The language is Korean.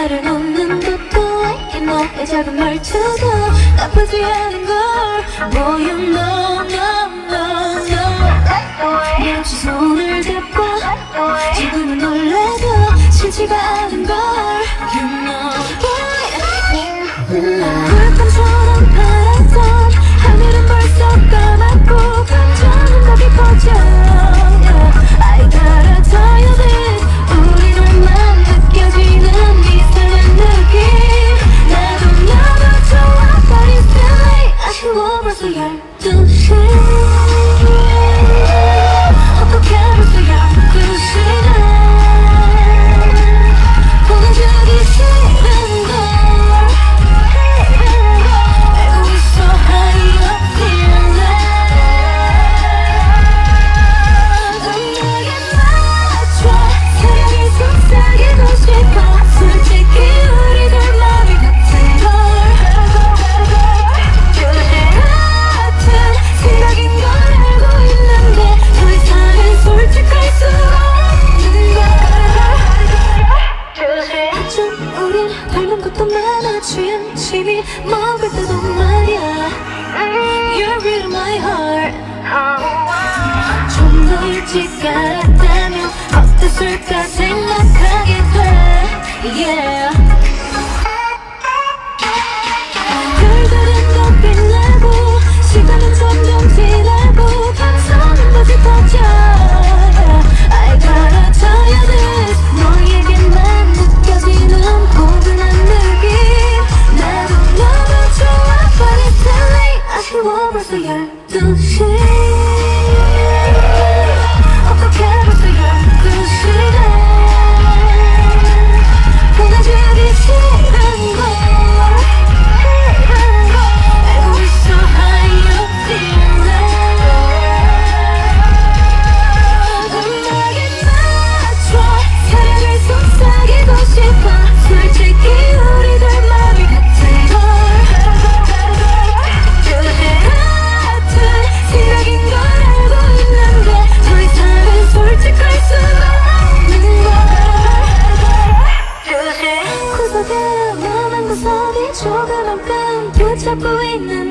말을 놓는 것도 like it 너의 작은 말투도 나쁘지 않은 걸 Boy you know no no no 역시 손을 잡고 지금은 놀래도 싫지가 않은 걸 You know 불꽃처럼 파랗던 하늘은 벌써 까맣고 감정은 더 깊어져 I gotta tell you this 우리 둘만 느껴지는 이상한 느낌 나도 너도 좋아 But it's too late 아쉬워 벌써 12시 어떻게 벌써 12시나 보내주기 싫은 걸 취미 먹을 때도 말야 You're real my heart 좀 더 일찍 알았다면 어땠을까 생각하게 돼 Yeah 별들은 더 빛나고 시간은 점점 지나고 감성은 더 짙어져 I gotta tell you this 너에게만 느껴지는 포근한 느낌 나도 너도 좋아 But it's too late 아쉬워 벌써 12시 어떻게 벌써 12시가 보내주기 싫은 걸 알고 있어 how you feel 음악에 맞춰 사랑을 속삭이고 싶어 솔직히 우리들 마음이 같은 걸 같은 생각인 걸 알고 있는데 더 이상은 솔직할 수 없는 걸 구석에 너만 구석이 조그만 뺨 붙잡고 있는